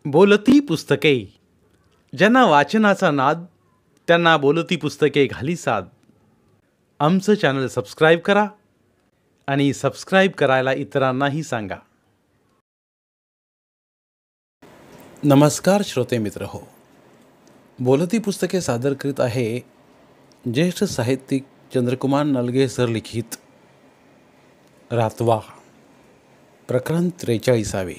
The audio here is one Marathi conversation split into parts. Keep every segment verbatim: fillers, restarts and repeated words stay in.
बोलती पुस्तके. ज्यांना वाचनाचा नाद त्यांना बोलती पुस्तके घाली साद. आमचं चॅनल सबस्क्राईब करा आणि सबस्क्राईब करायला इतरांनाही सांगा. नमस्कार श्रोते मित्र हो, बोलती पुस्तके सादर करीत आहे ज्येष्ठ साहित्यिक चंद्रकुमार नलगे सर लिखित रातवा प्रकरण त्रेचाळीसावे.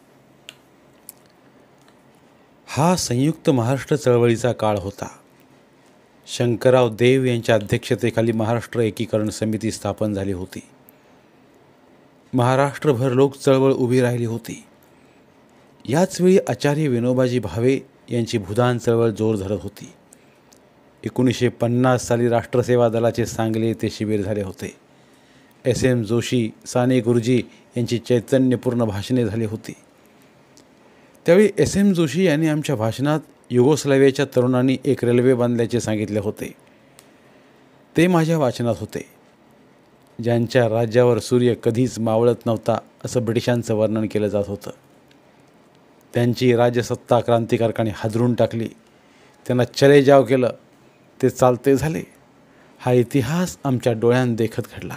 हा संयुक्त महाराष्ट्र चळवळीचा काळ होता. शंकरराव देव यांच्या अध्यक्षतेखाली महाराष्ट्र एकीकरण समिती स्थापन झाली होती. महाराष्ट्रभर लोक चळवळ उभी राहिली होती. याचवेळी आचार्य विनोबाजी भावे यांची भूदान चळवळ जोर धरत होती. एकोणीसशे पन्नास साली राष्ट्रसेवा दलाचे सांगली येथे शिबिर झाले होते. एस एम जोशी, साने गुरुजी यांची चैतन्यपूर्ण भाषणे झाली होती. त्यावेळी एस एम जोशी यांनी आमच्या भाषणात युगोस्लावियाच्या तरुणांनी एक रेल्वे बांधल्याचे सांगितले होते. ते माझ्या वाचनात होते. ज्यांच्या राज्यावर सूर्य कधीच मावळत नव्हता असं ब्रिटिशांचं वर्णन केलं जात होतं. त्यांची राजसत्ता क्रांतिकारकांनी हादरून टाकली. त्यांना चले जाव केलं. ते चालते झाले. हा इतिहास आमच्या डोळ्यांत देखत घडला.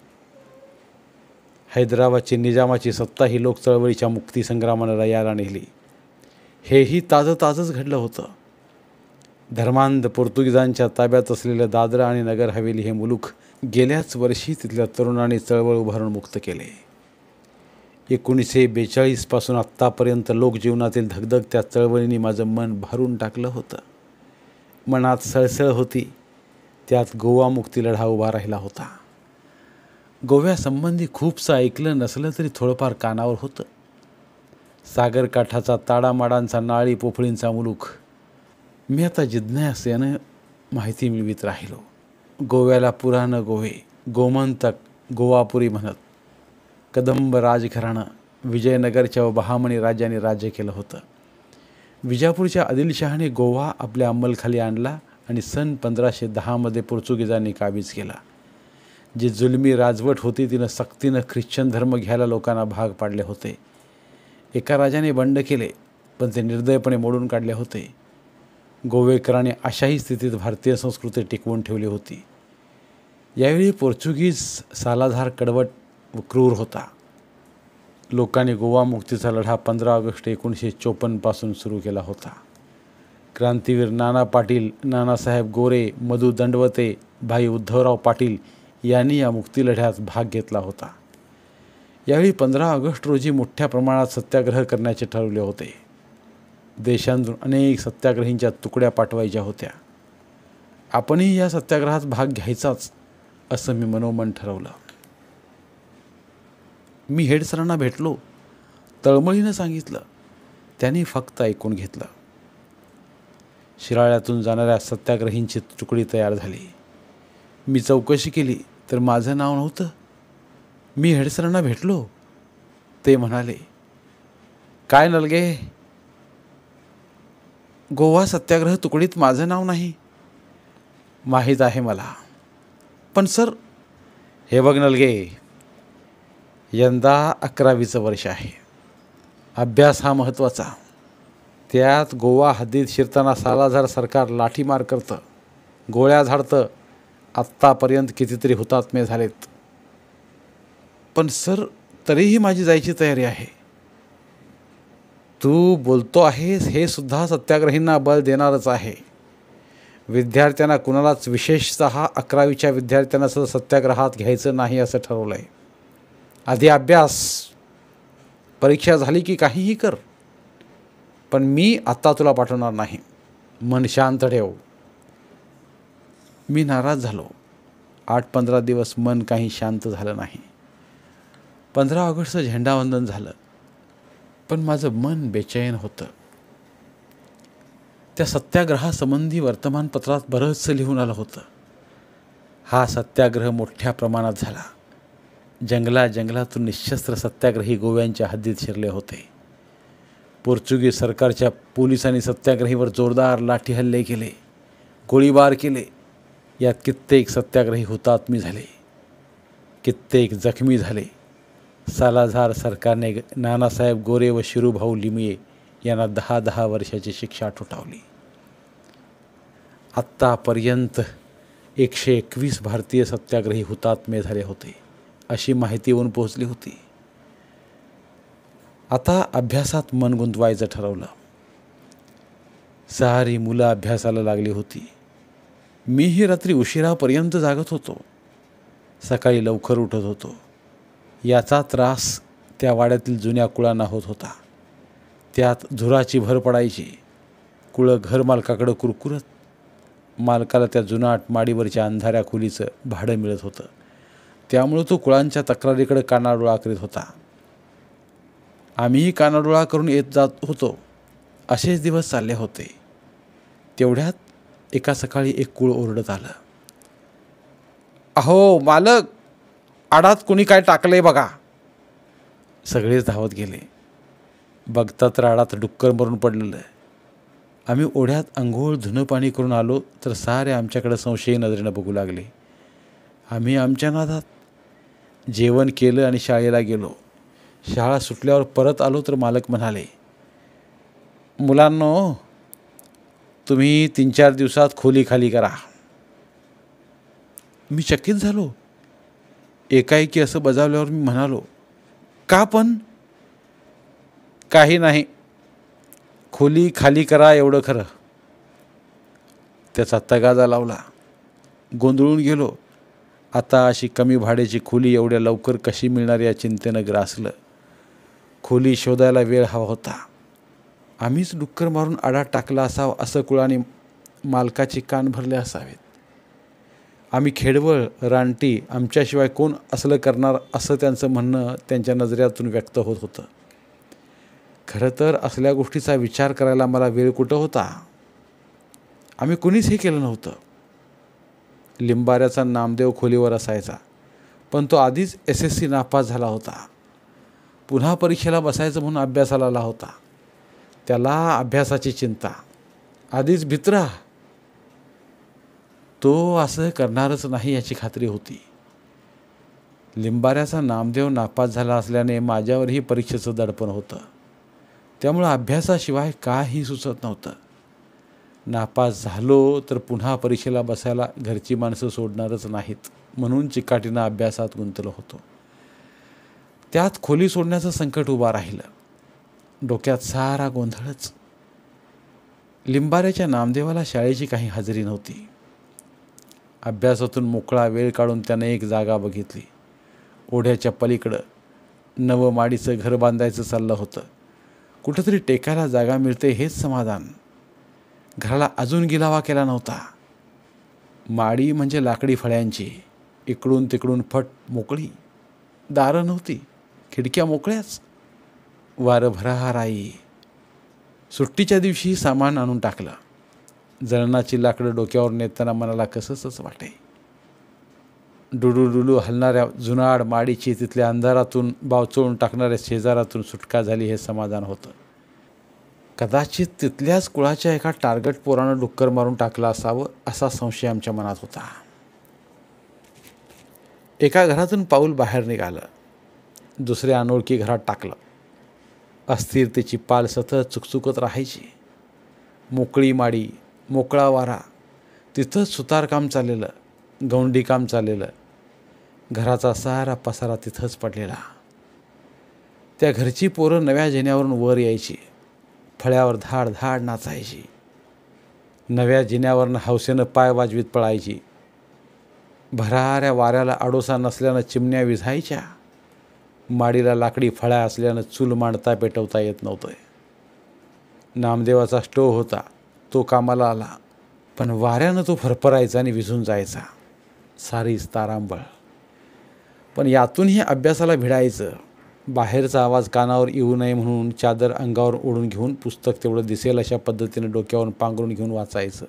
हैदराबादची निजामाची सत्ता ही लोक चळवळीच्या मुक्तीसंग्रामानं रयाला नेली. हेही ताजं ताजंच घडलं होतं. धर्मांध पोर्तुगीजांच्या ताब्यात असलेलं दादरा आणि नगर हवेली हे मुलूक गेल्याच वर्षी तिथल्या तरुणांनी चळवळ उभारून मुक्त केले. एकोणीसशे बेचाळीसपासून आत्तापर्यंत लोकजीवनातील धगधग त्या चळवळीने माझं मन भरून टाकलं होतं. मनात सळसळ होती. त्यात गोवा मुक्ती लढा उभा राहिला होता. गोव्यासंबंधी खूपसं ऐकलं नसलं तरी थोडंफार कानावर होतं. सागरकाठाचा ताडामाडांचा नाळी पोफळींचा मुलूक. मी आता जिज्ञासेनं माहिती मिळवीत राहिलो. गोव्याला पुराणं गोवे, गोमंतक, गोवापुरी म्हणत कदंब राजघराणं विजयनगरच्या व बहामणी राज्याने राज्य केलं होतं. विजापूरच्या आदिलशहाने गोवा आपल्या अंमलखाली आणला आणि सन पंधराशे दहामध्ये पोर्तुगीजांनी काबीज केला. जी जुलमी राजवट होती तिनं सक्तीनं ख्रिश्चन धर्म घ्यायला लोकांना भाग पाडले होते. एका राजाने बंड केले पण ते निर्दयपणे मोडून काढले होते. गोवेकरांनी अशाही स्थितीत भारतीय संस्कृती टिकवून ठेवली होती. यावेळी पोर्चुगीज सालाधार कडवट व क्रूर होता. लोकांनी गोवा मुक्तीचा लढा पंधरा ऑगस्ट एकोणीसशे चोपन्नपासून सुरू केला होता. क्रांतीवीर नाना पाटील, नानासाहेब गोरे, मधु दंडवते, भाई उद्धवराव पाटील यांनी या मुक्तीलढ्यात भाग घेतला होता. यावेळी पंधरा ऑगस्ट रोजी मोठ्या प्रमाणात सत्याग्रह करण्याचे ठरवले होते. देशांतून अनेक सत्याग्रहींच्या तुकड्या पाठवायच्या होत्या. आपणही या सत्याग्रहात भाग घ्यायचाच असं मी मनोमन ठरवलं. मी हेड सरांना भेटलो. तळमळीनं सांगितलं. त्यांनी फक्त ऐकून घेतलं. शिराळ्यातून जाणाऱ्या सत्याग्रहींची तुकडी तयार झाली. मी चौकशी केली तर माझं नाव नव्हतं. मी हेडसरांना भेटलो. ते म्हणाले, काय नलगे, गोवा सत्याग्रह तुकडीत माझं नाव नाही. माहीत आहे मला, पण सर. हे बघ नलगे, यंदा अकरावीचं वर्ष आहे. अभ्यास हा महत्त्वाचा. त्यात गोवा हद्दीत शिरताना सालाधार सरकार लाठीमार करतं, गोळ्या झाडतं. आत्तापर्यंत कितीतरी हुतात्मे झालेत. पण सर, तरीही माझी जायची तयारी आहे. तू बोलतो आहेस हे सुद्धा सत्याग्रहींना बळ देणारच आहे. विद्यार्थ्यांना कुणालाच, विशेषतः अकरावीच्या विद्यार्थ्यांना सुद्धा सत्याग्रहात घ्यायचं नाही असं ठरवलं आहे. आधी अभ्यास, परीक्षा झाली की काहीही कर, पण मी आत्ता तुला पाठवणार नाही. मन शांत ठेव. मी नाराज झालो. आठ पंधरा दिवस मन काही शांत झालं नाही. पंधरा ऑगस्टचं झेंडावंदन झालं, पण माझं मन बेचैन होतं. त्या सत्याग्रहासंबंधी वर्तमानपत्रात बरंचसं लिहून आलं होतं. हा सत्याग्रह मोठ्या प्रमाणात झाला. जंगला जंगलातून निशस्त्र सत्याग्रही गोव्यांच्या हद्दीत शिरले होते. पोर्चुगीज सरकारच्या पोलिसांनी सत्याग्रहीवर जोरदार लाठीहल्ले केले, गोळीबार केले. यात कित्येक सत्याग्रही हुतात्मे झाले, कित्येक जखमी झाले. सालाझार सरकारने नानासाहेब गोरे व शिरूभाऊ लिमये यांना दहा दहा वर्षाची शिक्षा ठोठावली. आत्तापर्यंत एकशे एकवीस भारतीय सत्याग्रही हुतात्मे झाले होते अशी माहिती येऊन पोहोचली होती. आता अभ्यासात मन गुंतवायचं ठरवलं. सारी मुलं अभ्यासाला लागली होती. मीही रात्री उशिरापर्यंत जागत होतो. सकाळी लवकर उठत होतो. याचा त्रास त्या वाड्यातील जुन्या कुळांना होत होता. त्यात धुराची भर पडायची. कुळं घरमालकाकडं कुरकुरत. मालकाला त्या जुनाट माडीवरच्या अंधाऱ्या खोलीचं भाडं मिळत होतं. त्यामुळे तो कुळांच्या तक्रारीकडे कानाडोळा करीत होता. आम्हीही कानाडोळा करून येत जात होतो. असेच दिवस चालले होते. तेवढ्यात एका सकाळी एक कुळ ओरडत आलं, अहो मालक, आडात कुणी काय टाकलंय बघा. सगळेच धावत गेले. बघता तर आडात डुक्कर मरून पडलेलं. आम्ही ओढ्यात अंघोळ धुणं पाणी करून आलो तर सारे आमच्याकडे संशयी नजरेनं बघू लागले. आम्ही आमच्या नादात जेवण केलं आणि शाळेला गेलो. शाळा सुटल्यावर परत आलो तर मालक म्हणाले, मुलांनो, तुम्ही तीन चार दिवसात खोली खाली करा. मी चकित झालो. एकाएकी असं बजावल्यावर मी म्हणालो, का पण? काही नाही, खोली खाली करा एवढं खरं. त्याचा तगादा लावला. गोंधळून गेलो. आता अशी कमी भाड्याची खोली एवढ्या लवकर कशी मिळणार या चिंतेनं ग्रासलं. खोली शोधायला वेळ हवा होता. आम्हीच डुक्कर मारून आडात टाकला असावं असं कुळाने मालकाचे कान भरले असावेत. आम्ही खेडवळ, रानटी, आमच्याशिवाय कोण असलं करणार असं त्यांचं म्हणणं त्यांच्या नजरेतून व्यक्त होत होतं. खरं तर असल्या गोष्टीचा विचार करायला मला वेळ कुठं होता. आम्ही कुणीच हे केलं नव्हतं. लिंबाऱ्याचा नामदेव खोलीवर असायचा, पण तो आधीच एस एस सी नापास झाला होता. पुन्हा परीक्षेला बसायचं म्हणून अभ्यासाला आला होता. त्याला अभ्यासाची चिंता, आधीच भित्रा. तो असं करणारच नाही याची खात्री होती. लिंबाऱ्याचा नामदेव नापास झाला असल्याने माझ्यावरही परीक्षेचं दडपण होतं. त्यामुळं अभ्यासाशिवाय काही सुचत नव्हतं. नापास झालो तर पुन्हा परीक्षेला बसायला घरची माणसं सोडणारच नाहीत म्हणून चिकाटीनं अभ्यासात गुंतलो होतो. त्यात खोली सोडण्याचं संकट उभा राहिलं. डोक्यात सारा गोंधळच. लिंबाऱ्याच्या नामदेवाला शाळेची काही हजेरी नव्हती. अभ्यासातून मोकळा वेळ काढून त्यानं एक जागा बघितली. ओढ्याच्या पलीकडं नवं माडीचं घर बांधायचं चाललं होतं. कुठंतरी टेकायला जागा मिळते हेच समाधान. घराला अजून गिलावा केला नव्हता. माडी म्हणजे लाकडी फळ्यांची. इकडून तिकडून फट मोकळी. दारं नव्हती, खिडक्या मोकळ्याच. वारं भराराई. सुट्टीच्या दिवशी सामान आणून टाकलं. जळणाची लाकडं डोक्यावर नेताना मनाला कसंच वाटे. डुडू डुडू हलणाऱ्या जुनाड माडीची तिथल्या अंधारातून बावचळून टाकणाऱ्या शेजारातून सुटका झाली हे समाधान होतं. कदाचित तिथल्याच कुळाच्या एका टार्गेट पोरानं डुक्कर मारून टाकलं असावं असा संशय आमच्या मनात होता. एका घरातून पाऊल बाहेर निघालं. दुसऱ्या अनोळखी घरात टाकलं. अस्थिरतेची पाल सतत चुकचुकत राहायची. मोकळी माडी, मोकळा वारा. तिथंच सुतारकाम चाललेलं, गवंडी काम चाललेलं. घराचा सारा पसारा तिथंच पडलेला. त्या घरची पोरं नव्या जिन्यावरून वर यायची. फळ्यावर धाड धाड नाचायची. नव्या जिन्यावरनं हौसेनं पाय वाजवीत पळायची. भराऱ्या वाऱ्याला आडोसा नसल्यानं चिमण्या विझायच्या. माडीला लाकडी फळ्या असल्यानं चूल मांडता पेटवता येत नव्हतं. नामदेवाचा स्टोव्ह होता, तो कामाला आला, पण वाऱ्यानं तो फरफरायचा आणि विझून जायचा. सारीच तारांबळ. पण यातूनही अभ्यासाला भिडायचं. बाहेरचा आवाज कानावर येऊ नये म्हणून चादर अंगावर ओढून घेऊन पुस्तक तेवढं दिसेल अशा पद्धतीने डोक्यावर पांघरून घेऊन वाचायचं.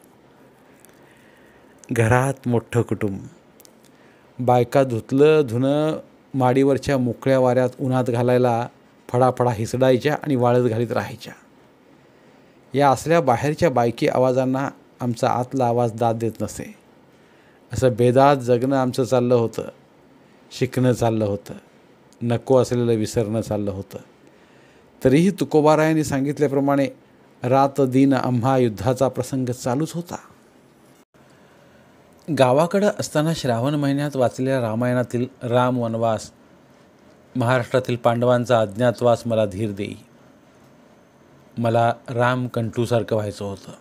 घरात मोठं कुटुंब. बायका धुतलं धुणं माडीवरच्या मोकळ्या वाऱ्यात उन्हात घालायला फडाफडा हिसडायच्या आणि वाळत घालीत राहायच्या. या असल्या बाहेरच्या बायकी आवाजांना आमचा आतला आवाज दाद देत नसे. असं बेदात जगणं आमचं चाललं होतं. शिकणं चाललं होतं. नको असलेलं विसरणं चाललं होतं. तरीही तुकोबारायांनी सांगितल्याप्रमाणे रात दिन आम्हा युद्धाचा प्रसंग चालूच होता. गावाकडं असताना श्रावण महिन्यात वाचलेल्या रामायणातील राम वनवास, महाराष्ट्रातील पांडवांचा अज्ञातवास मला धीर देई. मला राम कंटूसारखं व्हायचं होतं.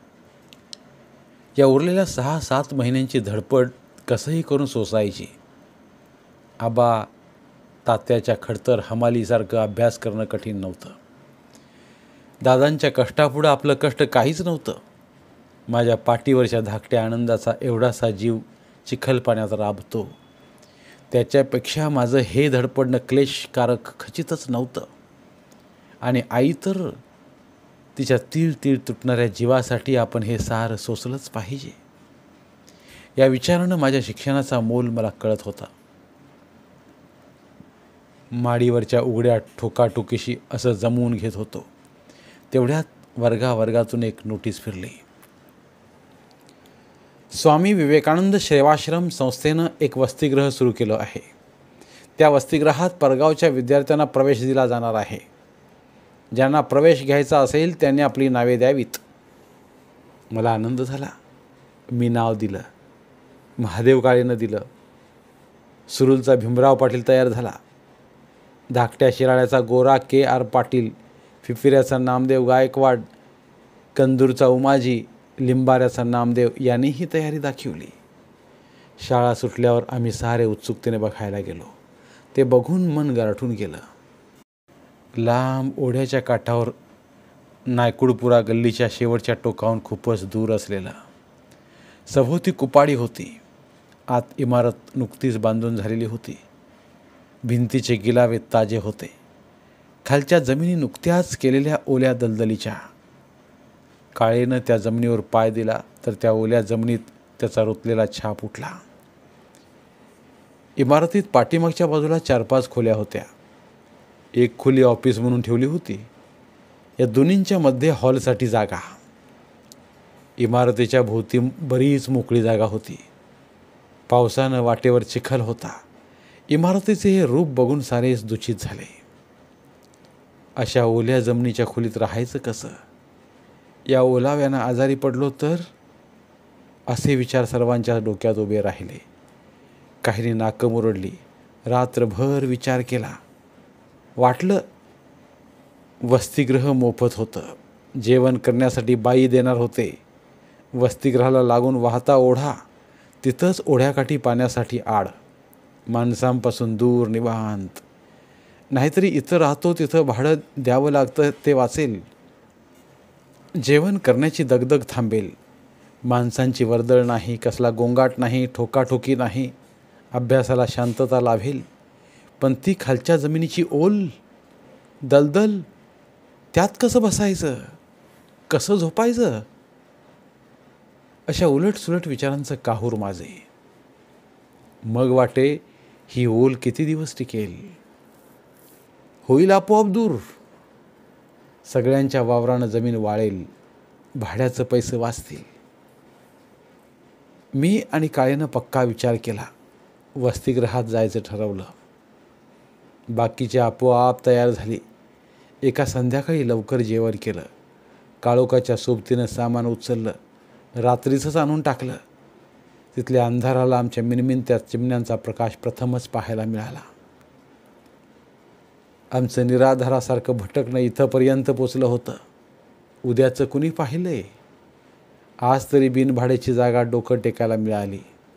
या उरलेल्या सहा सात महिन्यांची धडपड कसंही करून सोसायची. आबा तात्याच्या खडतर हमालीसारखं अभ्यास करणं कठीण नव्हतं. दादांच्या कष्टापुढं आपलं कष्ट काहीच नव्हतं. माझ्या पाठीवरच्या धाकट्या आनंदाचा एवढासा जीव चिखल पाण्यात राबतो, त्याच्यापेक्षा माझं हे धडपडणं क्लेशकारक खचितच नव्हतं. आणि आई तर तिच्या तीळ तीळ तुटणाऱ्या जीवासाठी आपण हे सार सोसलंच पाहिजे, या विचारानं माझ्या शिक्षणाचा मोल मला कळत होता. माडीवरच्या उघड्या ठोकाठोकीशी असं जमवून घेत होतो. तेवढ्यात वर्गावर्गातून एक नोटीस फिरली. स्वामी विवेकानंद सेवाश्रम संस्थेनं एक वसतिगृह सुरू केलं आहे. त्या वसतिगृहात परगावच्या विद्यार्थ्यांना प्रवेश दिला जाणार आहे. ज्यांना प्रवेश घ्यायचा असेल त्यांनी आपली नावे द्यावीत. मला आनंद झाला. मी नाव दिलं. महादेव काळेनं दिलं. सुरुलचा भीमराव पाटील तयार झाला. धाकट्या शिराळ्याचा गोरा के आर पाटील, फिफिऱ्याचा नामदेव गायकवाड, कंदूरचा उमाजी, लिंबाऱ्याचा नामदेव यांनीही तयारी दाखवली. शाळा सुटल्यावर आम्ही सारे उत्सुकतेने बघायला गेलो. ते बघून मन गारठून गेलं. लांब ओढ्याच्या काठावर नायकुडपुरा गल्लीच्या शेवटच्या टोकाहून खूपच दूर असलेलं. सभोवती कुपाडी होती. आत इमारत नुकतीच बांधून झालेली होती. भिंतीचे गिलावे ताजे होते. खालच्या जमिनी नुकत्याच केलेल्या ओल्या दलदलीच्या. काळेनं त्या जमिनीवर पाय दिला तर त्या ओल्या जमिनीत त्याचा रुतलेला छाप उठला. इमारतीत पाठीमागच्या बाजूला चार पाच खोल्या होत्या. एक खोली ऑफिस म्हणून ठेवली होती. या दोन्हींच्या मध्ये हॉलसाठी जागा. इमारतीच्या भोवती बरीच मोकळी जागा होती. पावसानं वाटेवर चिखल होता. इमारतीचे हे रूप बघून सारेच दूषित झाले. अशा ओल्या जमिनीच्या खोलीत राहायचं कसं? या ओलाव्यानं आजारी पडलो तर? असे विचार सर्वांच्या डोक्यात उभे राहिले. काहींनी नाकं मुरडली. रात्रभर विचार केला. वाटलं वसतिगृह मोफत होतं. जेवण करण्यासाठी बाई देणार होते. वसतिगृहाला लागून वाहता ओढा, तिथंच ओढ्याकाठी पाण्यासाठी आड. माणसांपासून दूर निवांत. नाहीतरी इथं राहतो तिथं भाडं द्यावं लागतं ते वाचेल. जेवण करण्याची दगदग थांबेल. माणसांची वर्दळ नाही, कसला गोंगाट नाही, ठोकाठोकी नाही. अभ्यासाला शांतता लाभेल. पण ती खालच्या जमिनीची ओल, दलदल, त्यात कसं बसायचं? कसं झोपायचं? अशा उलटसुलट विचारांचं काहूर माझे. मग वाटे ही ओल किती दिवस टिकेल? होईल आपोआप दूर. सगळ्यांच्या वावरानं जमीन वाळेल. भाड्याचं पैसे वाचतील. मी आणि काळेनं पक्का विचार केला. वसतिगृहात जायचं ठरवलं. बाकीचे आपोआप तयार झाली. एका संध्याकाळी लवकर जेवण केलं. काळोखाच्या सोबतीनं सामान उचललं. रात्रीचंच आणून टाकलं. तिथल्या अंधाराला आमच्या मिनमिनत्या चिमण्यांचा प्रकाश प्रथमच पाहायला मिळाला. आमचं निराधारासारखं भटकणं इथंपर्यंत पोचलं होतं. उद्याचं कुणी पाहिलंय? आज तरी बिनभाड्याची जागा डोकं टेकायला मिळाली.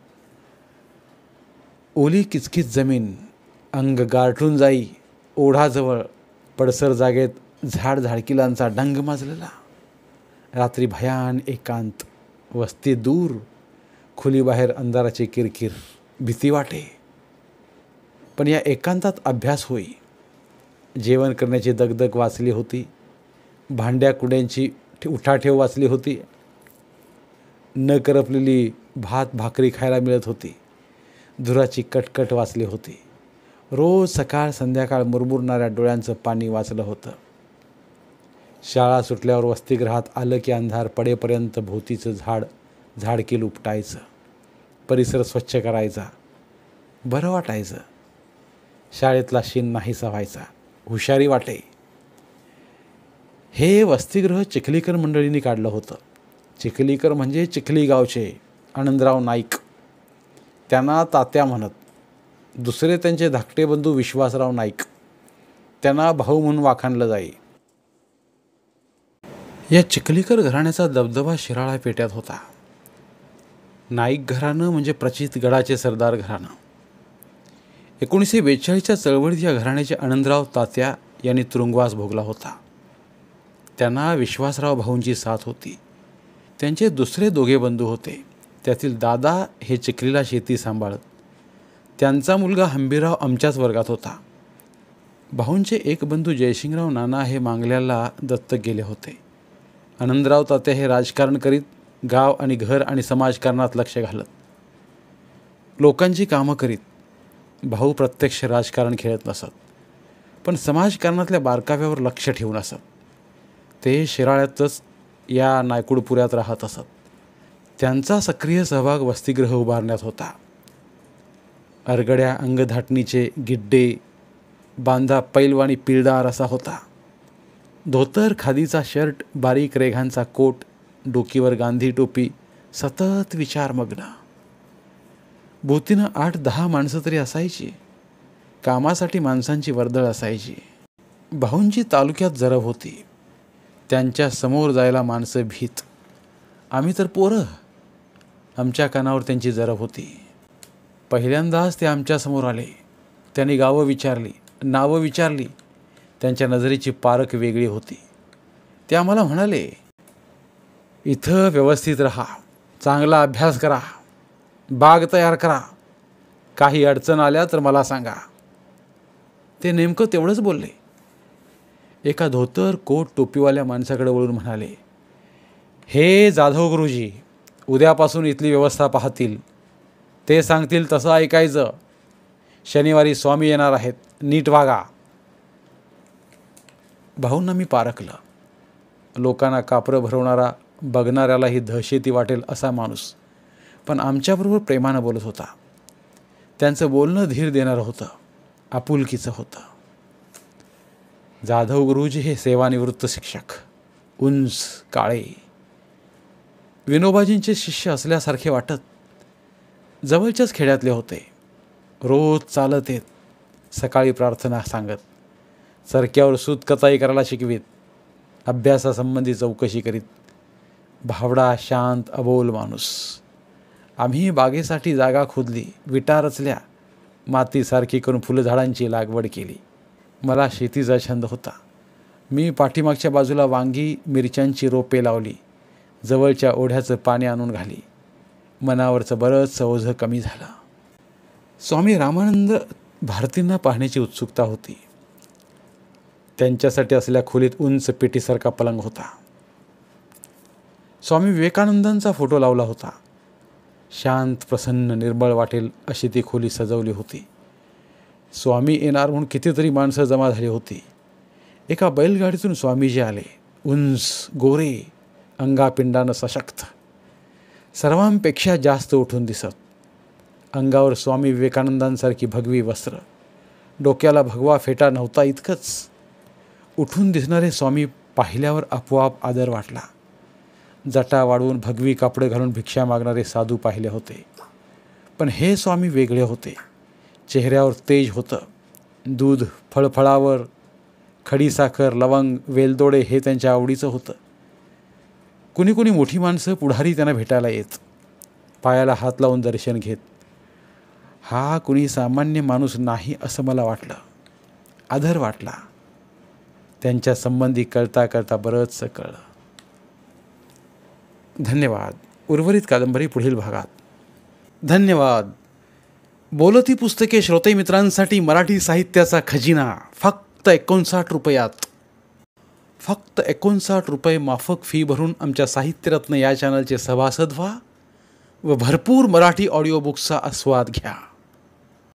ओली किचकिच जमीन, अंग गारठून जाई. ओढाजवळ पडसर जागेत झाड झाडकिलांचा डंग माजलेला. रात्री भयान एकांत. वस्ती दूर. खोलीबाहेर अंधाराची किरकिर. भीती वाटे. पण या एकांतात अभ्यास होई. जेवण करण्याची दगदग वाचली होती. भांड्या कुड्यांची उठाठेव वाचली होती. न करपलेली भात भाकरी खायला मिळत होती. धुराची कटकट वाचली होती. रोज सकाळ संध्याकाळ मुरमुरणाऱ्या डोळ्यांचं पाणी वाचलं होतं. शाळा सुटल्यावर वसतिगृहात आलं की अंधार पडेपर्यंत भोवतीचं झाड झाडकील उपटायचं. परिसर स्वच्छ करायचा. बरं वाटायचं. शाळेतला शीन नाहीसा व्हायचा. हुशारी वाटे. हे वसतिगृह चिखलीकर मंडळींनी काढलं होतं. चिखलीकर म्हणजे चिखली गावचे आनंदराव नाईक, त्यांना तात्या म्हणत. दुसरे त्यांचे धाकटे बंधू विश्वासराव नाईक, त्यांना भाऊ म्हणून वाखाणलं जाई. या चिखलीकर घराण्याचा दबदबा शिराळा पेट्यात होता. नाईक घराणं म्हणजे प्रचित गडाचे सरदार घराणं. एकोणीसशे बेचाळीसच्या चळवळीत या घराण्याचे आनंदराव तात्या यांनी तुरुंगवास भोगला होता. त्यांना विश्वासराव भाऊंची साथ होती. त्यांचे दुसरे दोघे बंधू होते. त्यातील दादा हे चिखलीला शेती सांभाळत. त्यांचा मुलगा हंबीरराव आमच्याच वर्गात होता. भाऊंचे एक बंधू जयसिंगराव नाना हे मांगल्याला दत्तक गेले होते. आनंदराव तात्या हे राजकारण करीत गाव आणि घर आणि समाजकारणात लक्ष घालत, लोकांची कामं करीत. भाऊ प्रत्यक्ष राजकारण खेळत नसत, पण समाजकारणातल्या बारकाव्यावर लक्ष ठेवून असत. ते शिराळ्यातच या नायकुडपुऱ्यात राहत असत. त्यांचा सक्रिय सहभाग वसतिगृह उभारण्यात होता. अरगड्या अंगधाटणीचे गिड्डे, बांधा पैलवानी पिलदार असा होता. धोतर, खादीचा शर्ट, बारीक रेघांचा कोट, डोकीवर गांधी टोपी, सतत विचारमग्न. भोवतीनं आठ दहा माणसं तरी असायची. कामासाठी माणसांची वर्दळ असायची. भाऊंची तालुक्यात जरब होती. त्यांच्या समोर जायला माणसं भीत. आम्ही तर पोरं. आमच्या कानावर त्यांची जरब होती. पहिल्यांदाच ते आमच्यासमोर आले. त्यांनी गावं विचारली, नावं विचारली. त्यांच्या नजरेची पारख वेगळी होती. ते आम्हाला म्हणाले, इथं व्यवस्थित राहा, चांगला अभ्यास करा, बाग तयार करा, काही अडचण आल्या तर मला सांगा. ते नेमकं तेवढंच बोलले. एका धोतर कोट टोपीवाल्या माणसाकडे वळून म्हणाले, हे जाधव गुरुजी उद्यापासून इथली व्यवस्था पाहतील. ते सांगतील तसं ऐकायचं. शनिवारी स्वामी येणार आहेत, नीट वागा. भाऊंना मी पारखलं. लोकांना कापरं भरवणारा, बघणाऱ्यालाही दहशती वाटेल असा माणूस, पण आमच्याबरोबर प्रेमानं बोलत होता. त्यांचं बोलणं धीर देणारं होतं, आपुलकीचं होतं. जाधव गुरुजी हे सेवानिवृत्त शिक्षक, उंच, काळे, विनोबाजींचे शिष्य असल्यासारखे वाटत. जवळच्याच खेड्यातले होते. रोज चालत येत, सकाळी प्रार्थना सांगत, चरक्यावर सूतकताई करायला शिकवीत, अभ्यासासंबंधी चौकशी करीत. भावडा, शांत, अबोल माणूस. आम्ही बागेसाठी जागा खोदली, विटा रचल्या, मातीसारखी करून फुलझाडांची लागवड केली. मला शेतीचा छंद होता. मी पाठीमागच्या बाजूला वांगी, मिरच्यांची रोपे लावली. जवळच्या ओढ्याचं पाणी आणून घाली. मनावरचं बरंचसं ओझं कमी झालं. स्वामी रामानंद भारतींना पाहण्याची उत्सुकता होती. त्यांच्यासाठी असलेल्या खोलीत उंच पेटीसारखा पलंग होता. स्वामी विवेकानंदांचा फोटो लावला होता. शांत, प्रसन्न, निर्मळ वाटेल अशी ती खोली सजवली होती. स्वामी येणार म्हणून कितीतरी माणसं जमा झाली होती. एका बैलगाडीतून स्वामीजी आले. उंच, गोरे, अंगापिंडानं सशक्त, सर्वांपेक्षा जास्त उठून दिसत. अंगावर स्वामी विवेकानंदांसारखी भगवी वस्त्र, डोक्याला भगवा फेटा नव्हता इतकंच. उठून दिसणारे स्वामी पाहिल्यावर आपोआप आदर वाटला. जटा वाढवून भगवी कापडं घालून भिक्षा मागणारे साधू पाहिले होते, पण हे स्वामी वेगळे होते. चेहऱ्यावर तेज होतं. दूध, फळफळावर, खडीसाखर, लवंग, वेलदोडे हे त्यांच्या आवडीचं होतं. कुणी कुणी मोठी माणसं पुढारी त्यांना भेटायला येत, पायाला हात लावून दर्शन घेत. हा कुणी सामान्य माणूस नाही असं मला वाटलं. आदर वाटला. त्यांच्या संबंधी कळता कळता बरंचसं कळलं. धन्यवाद. उर्वरित कादंबरी पुढील भागात. धन्यवाद. बोलती पुस्तके श्रोते मित्रांसाठी मराठी साहित्याचा खजिना फक्त एकोणसाठ रुपयात. फक्त एकोणसाठ रुपये माफक फी भरून आमच्या साहित्यरत्न या चॅनलचे सभासद व्हा व भरपूर मराठी ऑडिओ बुक्सचा आस्वाद घ्या.